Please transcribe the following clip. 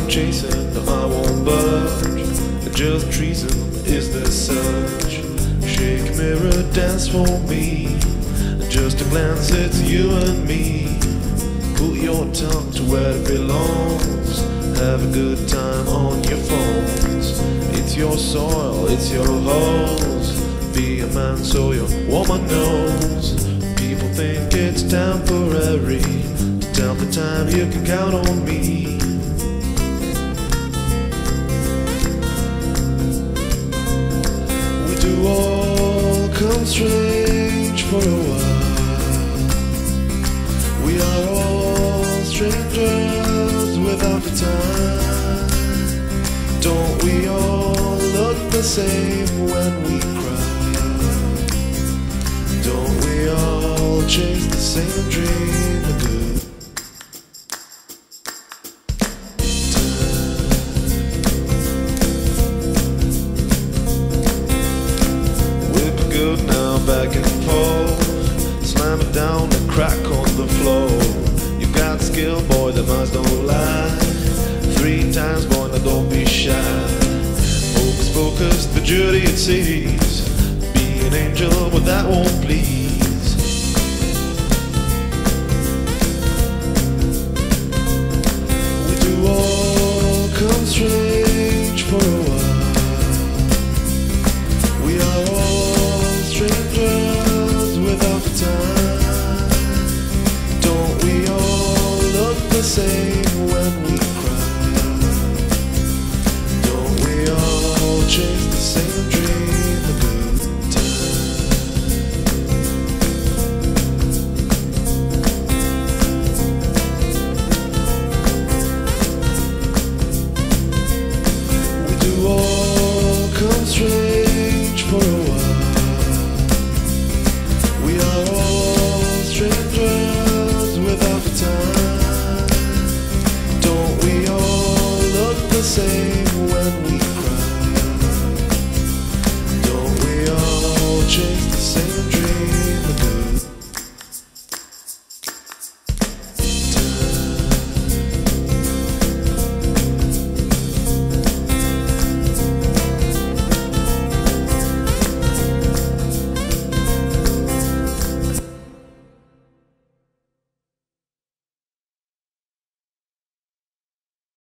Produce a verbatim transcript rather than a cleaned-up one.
chasing, no I won't budge. Just treason, is there such? Shake, mirror, dance for me. Just a glance, it's you and me. Put your tongue to where it belongs. Have a good time on your phones. It's your soil, it's your holes. Be a man so your woman knows. People think it's temporary. Tell the time you can count on me. We do all come strange for a while. We are all strangers without the time. Don't we all look the same when we cry? Don't we all chase the same dream of good? Good now, back and forth, slam it down and crack on the floor. You got skill, boy, the eyes don't lie. Three times, boy, now don't be shy. Focus, focus, the jury it sees. Be an angel, but that won't please. We do all come strange for a while. We are all strangers without the time. Don't we all look the same when we cry? Don't we all chase the same dream of good time? We do all come strange for a while. We are all strangers without the time. Don't we all look the same